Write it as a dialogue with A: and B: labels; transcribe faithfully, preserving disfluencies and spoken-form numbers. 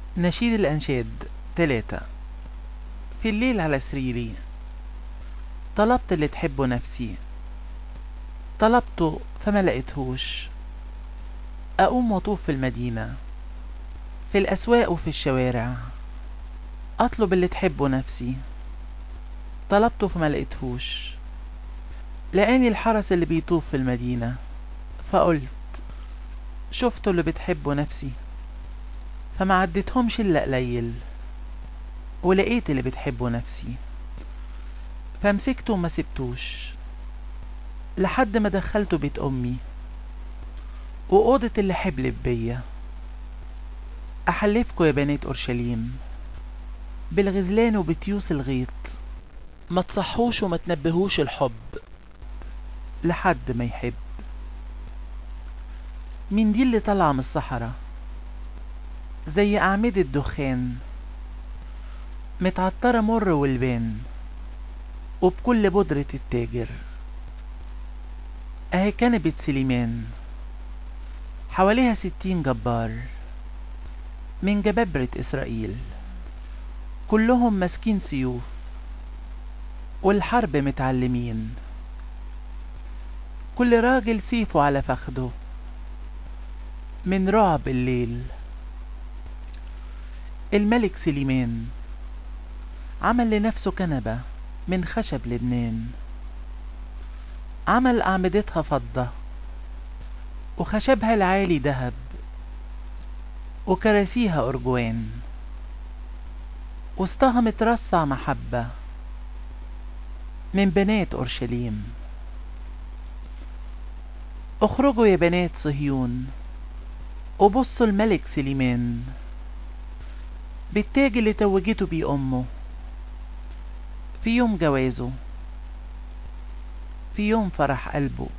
A: نشيد الأنشاد تلاتة. في الليل على سريري طلبت اللي تحبه نفسي، طلبته فما لقيتهوش. أقوم وأطوف في المدينة، في الأسواق وفي الشوارع، أطلب اللي تحبه نفسي، طلبته فما لقيتهوش. لقاني الحرس اللي بيطوف في المدينة، فقلت شفتوا اللي بتحبه نفسي، فما عدتهمش إلا قليل، ولقيت اللي بتحبه نفسي، فمسكته وما سبتوش لحد ما دخلته بيت أمي وأوضة اللي حبلب بيا. أحلفكوا يا بنات أورشليم بالغزلان وبتيوس الغيط، ما تصحوش وما تنبهوش الحب لحد ما يحب. مين دي اللي طالعة من الصحراء زي أعمدة دخان، متعطرة مر والبان وبكل بودرة التاجر. اهي كنبة سليمان حواليها ستين جبار من جبابرة إسرائيل، كلهم ماسكين سيوف والحرب متعلمين، كل راجل سيفه على فخده من رعب الليل. الملك سليمان عمل لنفسه كنبة من خشب لبنان، عمل أعمدتها فضة وخشبها العالي دهب وكراسيها أرجوان، وسطها مترصع محبة من بنات أورشليم. اخرجوا يا بنات صهيون وبصوا الملك سليمان بالتاج اللي توجته بيه أمه في يوم جوازه، في يوم فرح قلبه.